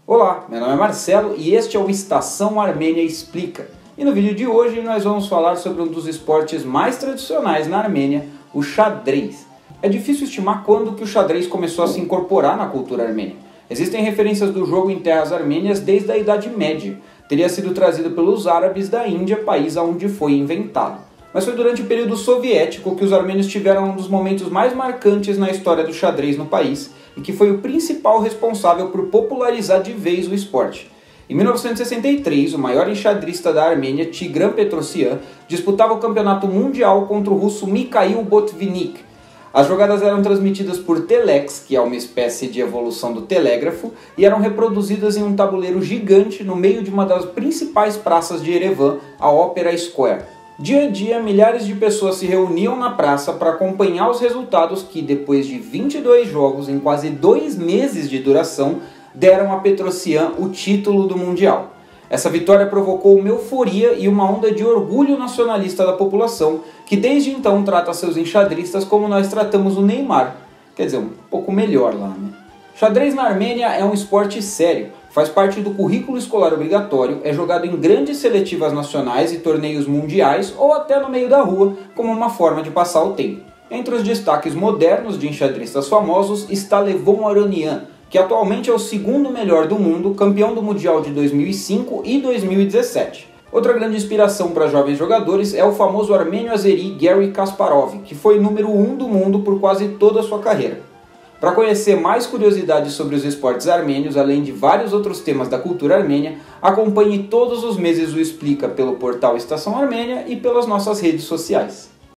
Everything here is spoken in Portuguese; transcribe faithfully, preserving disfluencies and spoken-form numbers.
Olá, meu nome é Marcelo e este é o Estação Armênia Explica. E no vídeo de hoje nós vamos falar sobre um dos esportes mais tradicionais na Armênia, o xadrez. É difícil estimar quando que o xadrez começou a se incorporar na cultura armênia. Existem referências do jogo em terras armênias desde a Idade Média. Teria sido trazido pelos árabes da Índia, país onde foi inventado. Mas foi durante o período soviético que os armênios tiveram um dos momentos mais marcantes na história do xadrez no país e que foi o principal responsável por popularizar de vez o esporte. Em mil novecentos e sessenta e três, o maior enxadrista da Armênia, Tigran Petrosyan, disputava o campeonato mundial contra o russo Mikhail Botvinnik. As jogadas eram transmitidas por telex, que é uma espécie de evolução do telégrafo, e eram reproduzidas em um tabuleiro gigante no meio de uma das principais praças de Erevan, a Opera Square. Dia a dia, milhares de pessoas se reuniam na praça para acompanhar os resultados que, depois de vinte e dois jogos em quase dois meses de duração, deram a Petrosyan o título do Mundial. Essa vitória provocou uma euforia e uma onda de orgulho nacionalista da população, que desde então trata seus enxadristas como nós tratamos o Neymar. Quer dizer, um pouco melhor lá, né? Xadrez na Armênia é um esporte sério, faz parte do currículo escolar obrigatório, é jogado em grandes seletivas nacionais e torneios mundiais ou até no meio da rua, como uma forma de passar o tempo. Entre os destaques modernos de enxadristas famosos está Levon Aronian, que atualmente é o segundo melhor do mundo, campeão do Mundial de dois mil e cinco e dois mil e dezessete. Outra grande inspiração para jovens jogadores é o famoso armênio-azeri Garry Kasparov, que foi número um do mundo por quase toda a sua carreira. Para conhecer mais curiosidades sobre os esportes armênios, além de vários outros temas da cultura armênia, acompanhe todos os meses o Explica pelo portal Estação Armênia e pelas nossas redes sociais.